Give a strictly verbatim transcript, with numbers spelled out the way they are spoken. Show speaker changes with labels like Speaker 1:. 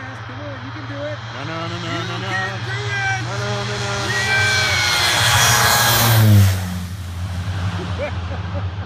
Speaker 1: fast. Come on, you can do it.
Speaker 2: No, no, no, no,
Speaker 1: you
Speaker 2: no, no.
Speaker 1: can do it.
Speaker 2: No, no, no, no, no, no.